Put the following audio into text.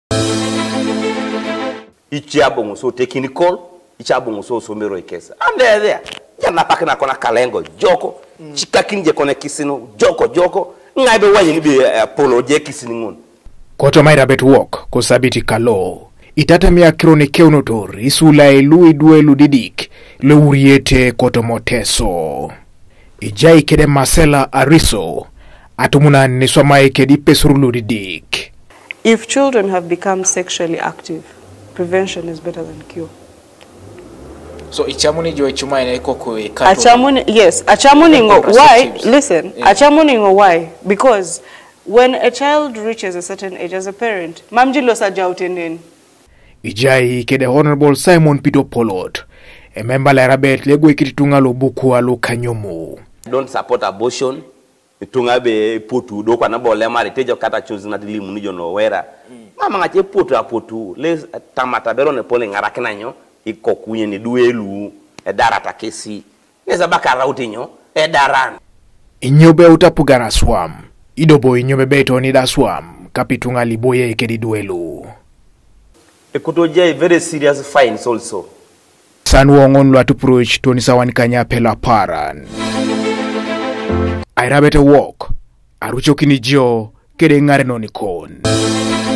Ichiabongo so technical, ichabongo so somero ikesa. And there. Jana pakina kona kalengo joko, chikakinje kona kisino joko. Ngaibe wanyi nibi polo je kisini ngun. Kotoma Iriapet walk kosabiti kalo. Itatamia kirone keunotor isula elu duelu didik le uriete kotomoteso. Ijai kede Mercella Ariso atumuna niswamae kede Ipesur didik. If children have become sexually active, prevention is better than cure. So ichamuni jo ichuma ina koko achamuni, yes, achamuni why? Listen, yeah. Achamuni why? Because when a child reaches a certain age as a parent, mamjilo sajautenen. Ijai kede Honorable Simon Peter Opolot, a member la Iriapet lego ikititunga lo buku alo kanyomo. Don't support abortion. Itunga be potu do kwa nabo lema retejo kata chozi na dili munijo no wera. Mama ngache potu apotu le tamata bero ne pole ngarakina nyo iko kunye ni duelu edara takesi. Neza baka rauti nyo edaran. Inyobe utapugana swam. Idobo inyobe beto ni da swam. Kapitunga liboye ikedi duelu. Ekotoje very serious fines also. Sanwongon lo atuproach Tony Sawanikanya pela paran. Iriapet walk. Arucho kinijio kede ngare nonikon.